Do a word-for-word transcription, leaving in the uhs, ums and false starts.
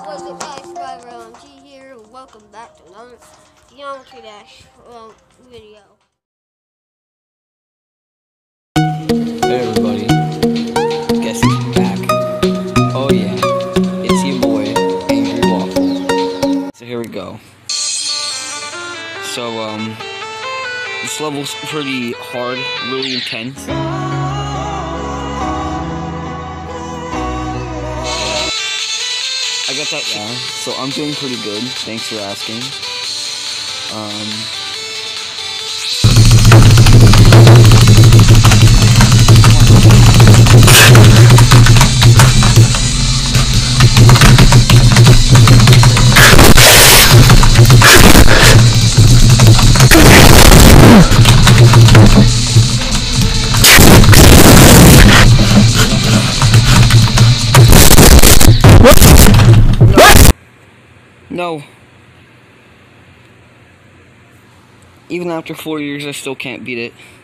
What's up guys, Survivor L M G here, welcome back to another Geometry Dash um, video. Hey everybody, guess who's back? Oh yeah, it's your boy, Angry Waffle. So here we go. So um, this level's pretty hard, really intense. I got that, yeah, so I'm doing pretty good, thanks for asking. Um... No. Even after four years, I still can't beat it.